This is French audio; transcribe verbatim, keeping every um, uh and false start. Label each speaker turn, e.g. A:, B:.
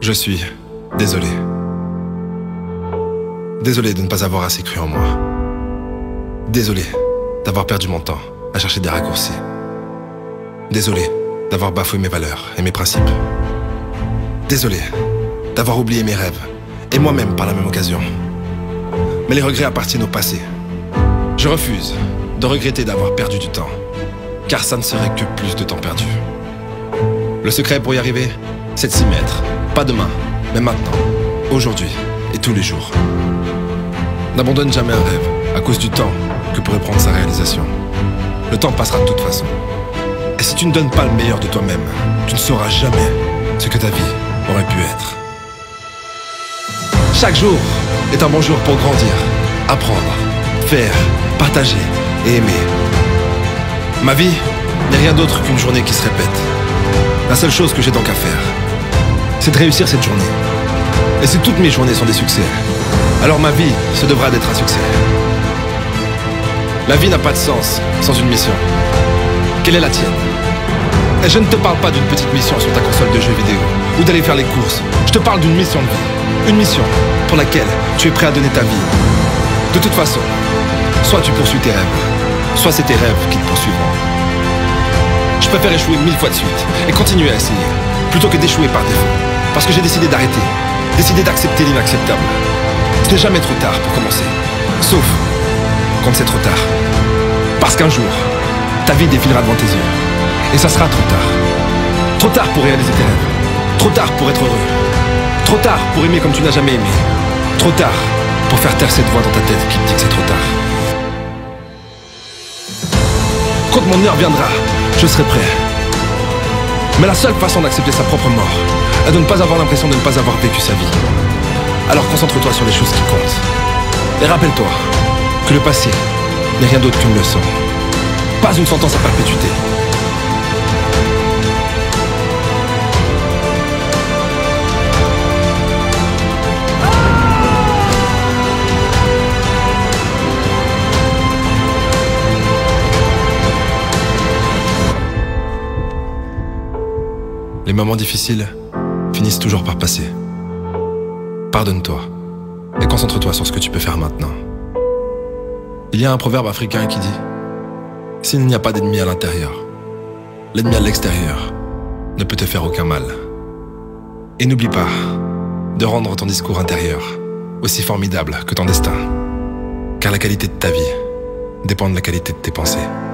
A: Je suis désolé. Désolé de ne pas avoir assez cru en moi. Désolé d'avoir perdu mon temps à chercher des raccourcis. Désolé d'avoir bafoué mes valeurs et mes principes. Désolé d'avoir oublié mes rêves et moi-même par la même occasion. Mais les regrets appartiennent au passé. Je refuse de regretter d'avoir perdu du temps, car ça ne serait que plus de temps perdu. Le secret pour y arriver, c'est de s'y mettre. Pas demain, mais maintenant, aujourd'hui et tous les jours. N'abandonne jamais un rêve à cause du temps que pourrait prendre sa réalisation. Le temps passera de toute façon. Et si tu ne donnes pas le meilleur de toi-même, tu ne sauras jamais ce que ta vie aurait pu être. Chaque jour est un bon jour pour grandir, apprendre, faire, partager et aimer. Ma vie n'est rien d'autre qu'une journée qui se répète. La seule chose que j'ai donc à faire, c'est de réussir cette journée. Et si toutes mes journées sont des succès, alors ma vie se devra d'être un succès. La vie n'a pas de sens sans une mission. Quelle est la tienne? Et je ne te parle pas d'une petite mission sur ta console de jeux vidéo ou d'aller faire les courses. Je te parle d'une mission de vie. Une mission pour laquelle tu es prêt à donner ta vie. De toute façon, soit tu poursuis tes rêves, soit c'est tes rêves qui te poursuivront. Je préfère échouer mille fois de suite et continuer à essayer, plutôt que d'échouer par défaut. Parce que j'ai décidé d'arrêter, décidé d'accepter l'inacceptable. Ce n'est jamais trop tard pour commencer, sauf quand c'est trop tard. Parce qu'un jour, ta vie défilera devant tes yeux, et ça sera trop tard. Trop tard pour réaliser tes rêves, trop tard pour être heureux, trop tard pour aimer comme tu n'as jamais aimé, trop tard pour faire taire cette voix dans ta tête qui te dit que c'est trop tard. Quand mon heure viendra, je serai prêt. Mais la seule façon d'accepter sa propre mort est de ne pas avoir l'impression de ne pas avoir vécu sa vie. Alors concentre-toi sur les choses qui comptent. Et rappelle-toi que le passé n'est rien d'autre qu'une leçon, pas une sentence à perpétuité. Les moments difficiles finissent toujours par passer. Pardonne-toi et concentre-toi sur ce que tu peux faire maintenant. Il y a un proverbe africain qui dit « S'il n'y a pas d'ennemi à l'intérieur, l'ennemi à l'extérieur ne peut te faire aucun mal. » Et n'oublie pas de rendre ton discours intérieur aussi formidable que ton destin, car la qualité de ta vie dépend de la qualité de tes pensées.